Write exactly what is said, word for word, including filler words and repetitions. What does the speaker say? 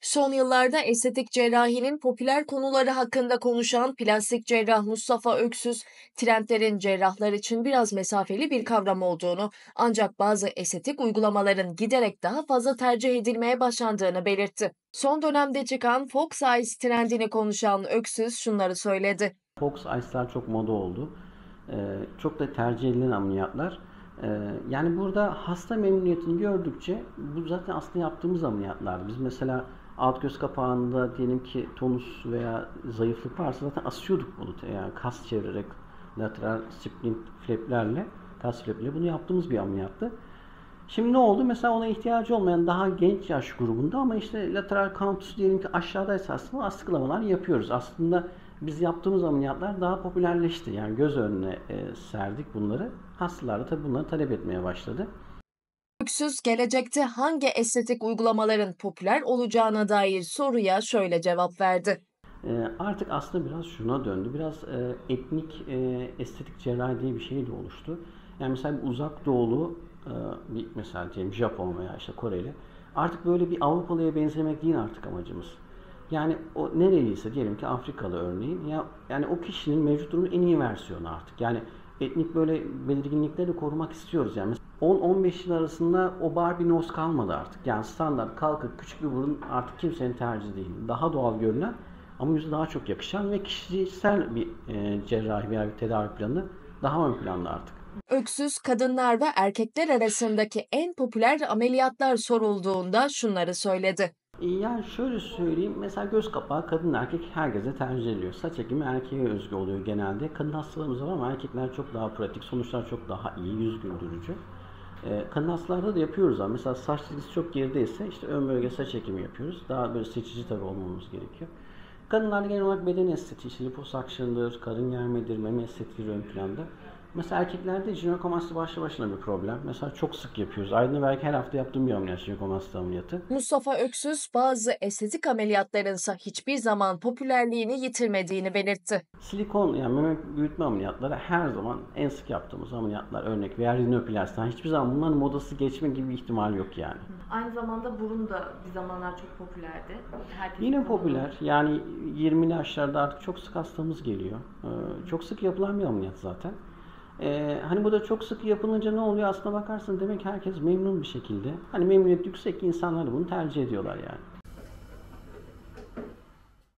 Son yıllarda estetik cerrahinin popüler konuları hakkında konuşan plastik cerrah Mustafa Öksüz, trendlerin cerrahlar için biraz mesafeli bir kavram olduğunu, ancak bazı estetik uygulamaların giderek daha fazla tercih edilmeye başlandığını belirtti. Son dönemde çıkan Fox Eyes trendini konuşan Öksüz şunları söyledi. Fox Eyes'lar çok moda oldu. Ee, çok da tercih edilen ameliyatlar. Ee, yani burada hasta memnuniyetini gördükçe bu zaten aslında yaptığımız ameliyatlar. Biz mesela alt göz kapağında diyelim ki tonus veya zayıflık varsa zaten asıyorduk bunu. Yani kas çevirerek lateral splint flaplerle, kas flapleriyle bunu yaptığımız bir ameliyattı. Şimdi ne oldu? Mesela ona ihtiyacı olmayan daha genç yaş grubunda ama işte lateral kantus diyelim ki aşağıdaysa aslında askılamalar yapıyoruz. Aslında biz yaptığımız ameliyatlar daha popülerleşti. Yani göz önüne e, serdik bunları. Hastalar da tabii bunları talep etmeye başladı. Öksüz, gelecekte hangi estetik uygulamaların popüler olacağına dair soruya şöyle cevap verdi. E, artık aslında biraz şuna döndü. Biraz e, etnik e, estetik cerrahi diye bir şey de oluştu. Yani mesela bir uzak doğulu e, bir mesela diyelim Japon veya işte Koreli. Artık böyle bir Avrupalıya benzemek değil artık amacımız. Yani o nereliyse diyelim ki Afrikalı örneğin ya yani o kişinin mevcut durumunun en iyi versiyonu artık. Yani etnik böyle belirginlikleri korumak istiyoruz yani. on on beş yıl arasında o Barbie nose kalmadı artık. Yani standart kalkıp küçük bir burun artık kimsenin tercihi değil. Daha doğal görünen ama yüze daha çok yakışan ve kişisel bir e, cerrahi veya bir tedavi planı daha ön planda artık. Öksüz, kadınlar ve erkekler arasındaki en popüler ameliyatlar sorulduğunda şunları söyledi. Yani şöyle söyleyeyim, mesela göz kapağı kadın erkek herkese tercih ediliyor. Saç ekimi erkeğe özgü oluyor genelde. Kadın hastalarımız var ama erkekler çok daha pratik, sonuçlar çok daha iyi, yüz güldürücü. Ee, kadın hastalarda da yapıyoruz ama mesela saç çizgisi çok gerideyse işte ön bölge saç ekimi yapıyoruz. Daha böyle seçici tabii olmamız gerekiyor. Kadınlarda genel olarak beden estetiği, işte liposuction'dır, karın germedir, meme estetiği ön planda. Mesela erkeklerde jinekomasti başlı başına bir problem. Mesela çok sık yapıyoruz. Ayda belki her hafta yaptığım bir ameliyat, jinekomasti ameliyatı. Mustafa Öksüz, bazı estetik ameliyatlarınsa hiçbir zaman popülerliğini yitirmediğini belirtti. Silikon yani meme büyütme ameliyatları her zaman en sık yaptığımız ameliyatlar, örnek veya rinoplasti. Yani hiçbir zaman bunların modası geçme gibi bir ihtimal yok yani. Aynı zamanda burun da bir zamanlar çok popülerdi. Herkes Yine burun- popüler. Yani yirmili yaşlarda artık çok sık hastamız geliyor. Ee, çok sık yapılan bir ameliyat zaten. Ee, hani bu da çok sık yapılınca ne oluyor? Aslına bakarsın demek herkes memnun bir şekilde. Hani memnuniyet yüksek, insanlar bunu tercih ediyorlar yani.